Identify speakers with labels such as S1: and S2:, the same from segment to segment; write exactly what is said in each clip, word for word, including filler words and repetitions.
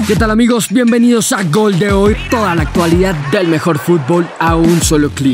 S1: ¿Qué tal amigos? Bienvenidos a Gol de Hoy, toda la actualidad del mejor fútbol a un solo clic.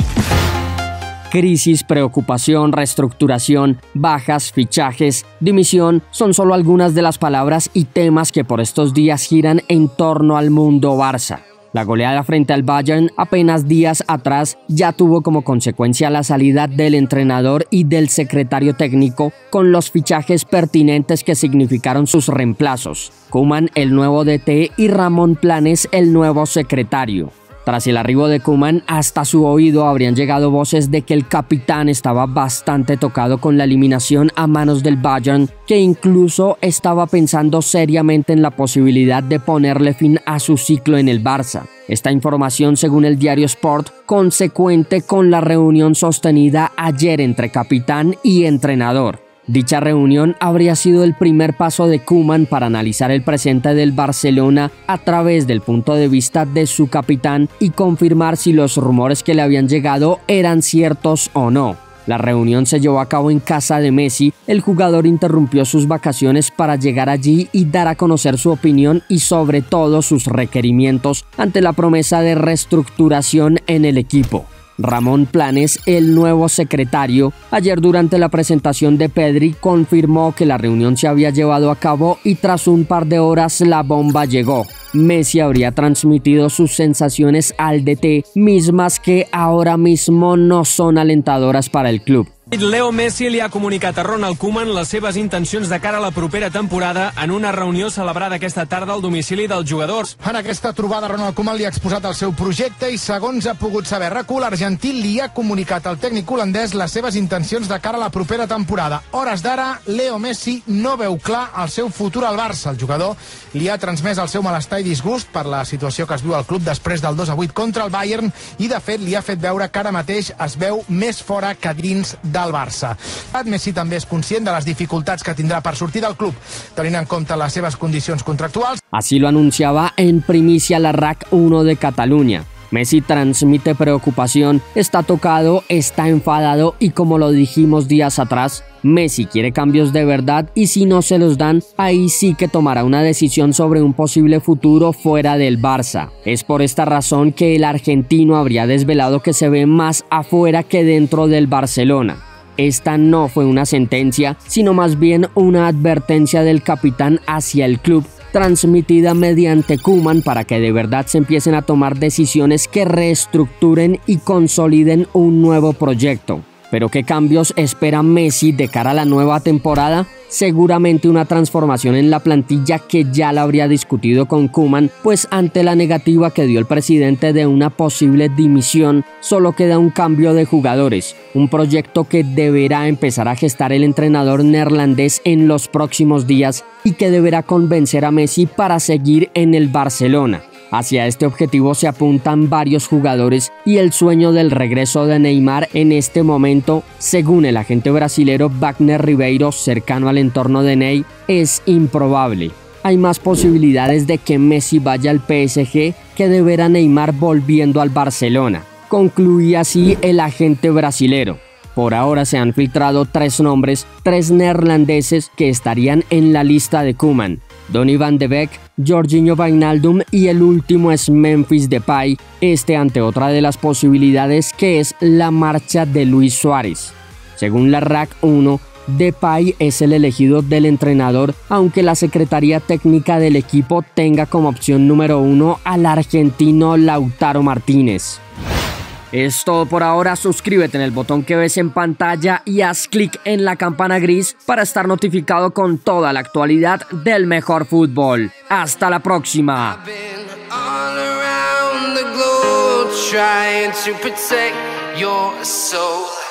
S1: Crisis, preocupación, reestructuración, bajas, fichajes, dimisión son solo algunas de las palabras y temas que por estos días giran en torno al mundo Barça. La goleada frente al Bayern apenas días atrás ya tuvo como consecuencia la salida del entrenador y del secretario técnico con los fichajes pertinentes que significaron sus reemplazos. Koeman, el nuevo D T, y Ramón Planes, el nuevo secretario. Tras el arribo de Koeman, hasta su oído habrían llegado voces de que el capitán estaba bastante tocado con la eliminación a manos del Bayern, que incluso estaba pensando seriamente en la posibilidad de ponerle fin a su ciclo en el Barça. Esta información, según el diario Sport, consecuente con la reunión sostenida ayer entre capitán y entrenador. Dicha reunión habría sido el primer paso de Koeman para analizar el presente del Barcelona a través del punto de vista de su capitán y confirmar si los rumores que le habían llegado eran ciertos o no. La reunión se llevó a cabo en casa de Messi. El jugador interrumpió sus vacaciones para llegar allí y dar a conocer su opinión y sobre todo sus requerimientos ante la promesa de reestructuración en el equipo. Ramón Planes, el nuevo secretario, ayer durante la presentación de Pedri confirmó que la reunión se había llevado a cabo y tras un par de horas la bomba llegó. Messi habría transmitido sus sensaciones al D T, mismas que ahora mismo no son alentadoras para el club.
S2: Leo Messi li ha comunicat a Ronald Koeman les seves intencions de cara a la propera temporada en una reunió celebrada aquesta tarda al domicili dels jugadors.
S3: En aquesta trobada, Ronald Koeman li ha exposat el seu projecte i, segons ha pogut saber R A C U, l'argentí li ha comunicat al tècnic holandès les seves intencions de cara a la propera temporada. Hores d'ara, Leo Messi no veu clar el seu futur al Barça. El jugador li ha transmès el seu malestar i disgust per la situació que es viu al club després del dos a vuit contra el Bayern i, de fet, li ha fet veure que ara mateix es veu més fora que dins del Barça. Messi també és conscient de les dificultats que tindrà per sortir del club, tenint en compte les seves condicions contractuals.
S1: Así lo anunciaba en primicia la R A C uno de Cataluña. Messi transmite preocupación, está tocado, está enfadado y, como lo dijimos días atrás, Messi quiere cambios de verdad y si no se los dan, ahí sí que tomará una decisión sobre un posible futuro fuera del Barça. Es por esta razón que el argentino habría desvelado que se ve más afuera que dentro del Barcelona. Esta no fue una sentencia, sino más bien una advertencia del capitán hacia el club, transmitida mediante Koeman para que de verdad se empiecen a tomar decisiones que reestructuren y consoliden un nuevo proyecto. ¿Pero qué cambios espera Messi de cara a la nueva temporada? Seguramente una transformación en la plantilla que ya la habría discutido con Koeman, pues ante la negativa que dio el presidente de una posible dimisión, solo queda un cambio de jugadores, un proyecto que deberá empezar a gestar el entrenador neerlandés en los próximos días y que deberá convencer a Messi para seguir en el Barcelona. Hacia este objetivo se apuntan varios jugadores y el sueño del regreso de Neymar en este momento, según el agente brasilero Wagner Ribeiro, cercano al entorno de Ney, es improbable. Hay más posibilidades de que Messi vaya al P S G que de ver a Neymar volviendo al Barcelona, concluía así el agente brasilero. Por ahora se han filtrado tres nombres, tres neerlandeses que estarían en la lista de Koeman: Donny van de Beek, Georginio Wijnaldum y el último es Memphis Depay, este ante otra de las posibilidades que es la marcha de Luis Suárez. Según la R A C uno, Depay es el elegido del entrenador, aunque la Secretaría Técnica del equipo tenga como opción número uno al argentino Lautaro Martínez. Es todo por ahora, suscríbete en el botón que ves en pantalla y haz clic en la campana gris para estar notificado con toda la actualidad del mejor fútbol. ¡Hasta la próxima! Trying to protect your soul.